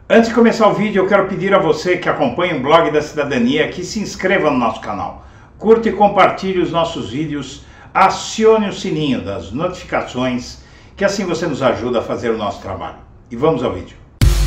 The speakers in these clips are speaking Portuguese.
Antes de começar o vídeo, eu quero pedir a você que acompanha o Blog da Cidadania que se inscreva no nosso canal, curta e compartilhe os nossos vídeos, acione o sininho das notificações, que assim você nos ajuda a fazer o nosso trabalho. E vamos ao vídeo.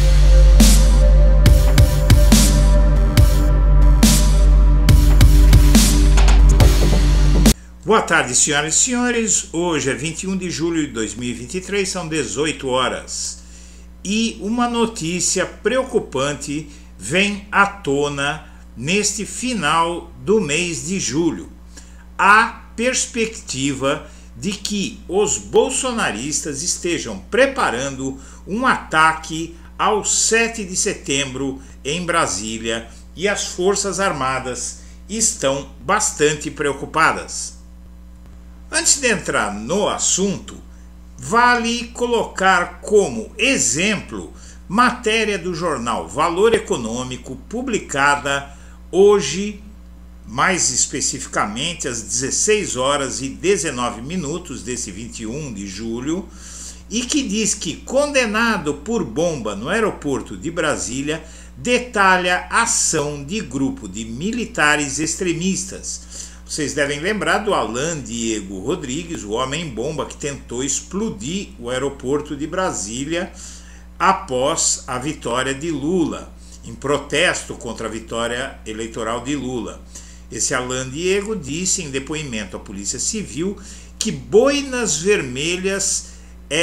Boa tarde, senhoras e senhores. Hoje é 21 de julho de 2023, são 18 horas. E uma notícia preocupante vem à tona neste final do mês de julho. Há perspectiva de que os bolsonaristas estejam preparando um ataque ao 7 de setembro em Brasília e as Forças Armadas estão bastante preocupadas. Antes de entrar no assunto, vale colocar como exemplo matéria do jornal Valor Econômico, publicada hoje, mais especificamente às 16 horas e 19 minutos desse 21 de julho, e que diz que condenado por bomba no aeroporto de Brasília detalha ação de grupo de militares extremistas. Vocês devem lembrar do Alan Diego Rodrigues, o homem-bomba que tentou explodir o aeroporto de Brasília após a vitória de Lula, em protesto contra a vitória eleitoral de Lula. Esse Alan Diego disse em depoimento à Polícia Civil que Boinas Vermelhas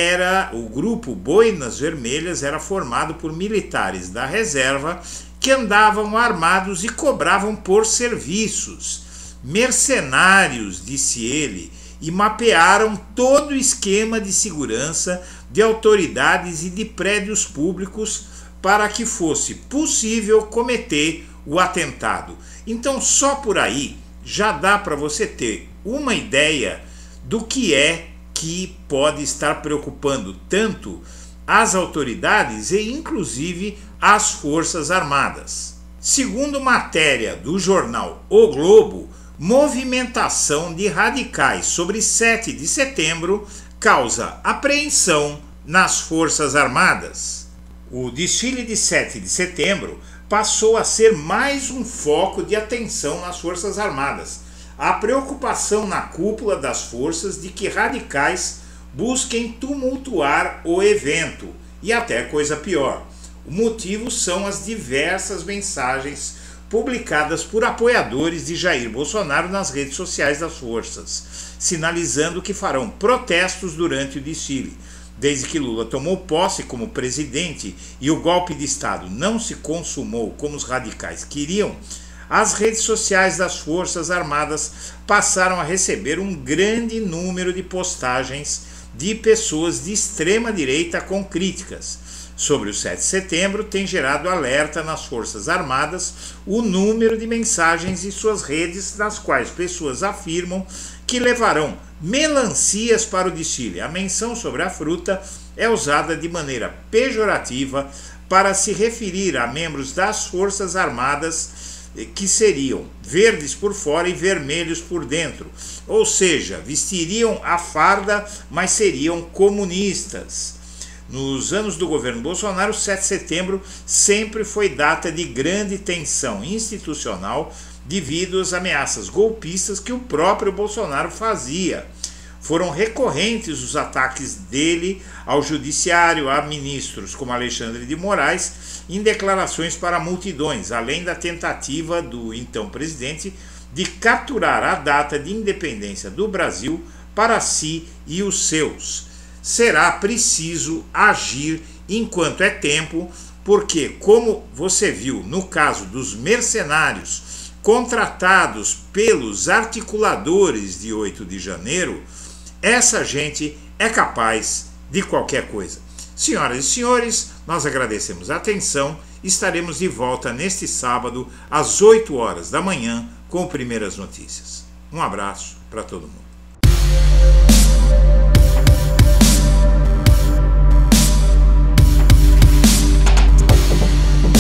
o grupo Boinas Vermelhas era formado por militares da reserva que andavam armados e cobravam por serviços. Mercenários, disse ele, e mapearam todo o esquema de segurança de autoridades e de prédios públicos para que fosse possível cometer o atentado. Então, só por aí já dá para você ter uma ideia do que é que pode estar preocupando tanto as autoridades e inclusive as Forças Armadas. Segundo matéria do jornal O Globo, movimentação de radicais sobre 7 de setembro causa apreensão nas Forças Armadas. O desfile de 7 de setembro passou a ser mais um foco de atenção nas Forças Armadas. Há preocupação na cúpula das forças de que radicais busquem tumultuar o evento e até coisa pior. O motivo são as diversas mensagens publicadas por apoiadores de Jair Bolsonaro nas redes sociais das forças, sinalizando que farão protestos durante o desfile. Desde que Lula tomou posse como presidente e o golpe de Estado não se consumou como os radicais queriam, as redes sociais das Forças Armadas passaram a receber um grande número de postagens de pessoas de extrema direita com críticas. Sobre o 7 de setembro, tem gerado alerta nas Forças Armadas o número de mensagens em suas redes nas quais pessoas afirmam que levarão melancias para o desfile. A menção sobre a fruta é usada de maneira pejorativa para se referir a membros das Forças Armadas que seriam verdes por fora e vermelhos por dentro, ou seja, vestiriam a farda, mas seriam comunistas. Nos anos do governo Bolsonaro, 7 de setembro sempre foi data de grande tensão institucional devido às ameaças golpistas que o próprio Bolsonaro fazia. Foram recorrentes os ataques dele ao judiciário, a ministros como Alexandre de Moraes, em declarações para multidões, além da tentativa do então presidente de capturar a data de independência do Brasil para si e os seus. Será preciso agir enquanto é tempo, porque, como você viu no caso dos mercenários contratados pelos articuladores de 8 de janeiro, essa gente é capaz de qualquer coisa. Senhoras e senhores, nós agradecemos a atenção. Estaremos de volta neste sábado às 8 horas da manhã com Primeiras Notícias. Um abraço para todo mundo.